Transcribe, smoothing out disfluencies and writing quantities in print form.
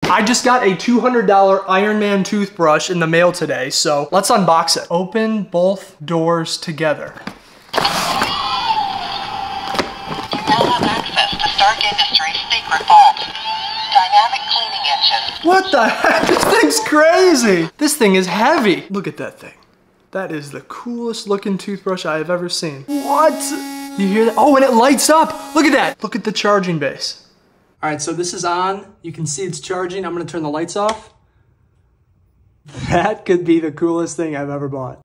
I just got a $200 Iron Man toothbrush in the mail today, so let's unbox it. Open both doors together. You now have access to Stark Industries' secret vault. Dynamic cleaning engine. What the heck? This thing's crazy. This thing is heavy. Look at that thing. That is the coolest looking toothbrush I have ever seen. What? You hear that? Oh, and it lights up. Look at that. Look at the charging base. All right, so this is on. You can see it's charging. I'm gonna turn the lights off. That could be the coolest thing I've ever bought.